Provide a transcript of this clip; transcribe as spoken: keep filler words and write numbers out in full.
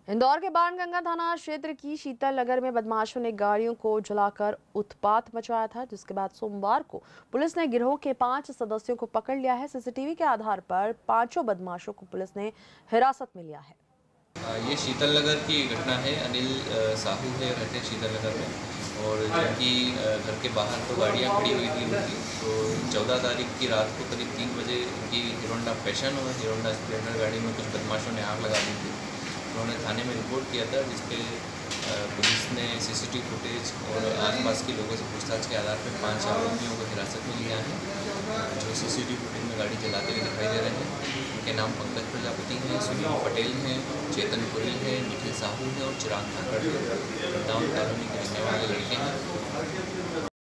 इंदौर के बाणगंगा थाना क्षेत्र की शीतल नगर में बदमाशों ने गाड़ियों को जलाकर उत्पात मचाया था, जिसके बाद सोमवार को पुलिस ने गिरोह के पांच सदस्यों को पकड़ लिया है। सीसीटीवी के आधार पर पांचों बदमाशों को पुलिस ने हिरासत में लिया है। ये शीतल नगर की घटना है। अनिल साहू है, रहते हैं शीतल नगर में, और जिनकी घर के बाहर तो गाड़ियाँ खड़ी हुई थी उनकी। तो चौदह तारीख की रात को करीब तीन बजे उनकी हीरो होंडा पैशन और हीरो होंडा स्प्लेंडर गाड़ी में कुछ बदमाशों ने आग लगा दी थी। उन्होंने थाने में रिपोर्ट किया था, जिसपे पुलिस ने सीसीटीवी फुटेज और आसपास के लोगों से पूछताछ के आधार पर पांच आरोपियों को हिरासत में लिया है, जो सीसीटीवी फुटेज में गाड़ी चलाते हुए दिखाई दे रहे हैं। उनके नाम पंकज प्रजापति हैं, सुनील पटेल हैं, चेतन पुरी है, निखिल साहू है और चिराग ठाकर है। टाउन कॉलोनी के रहने वाले लड़के हैं।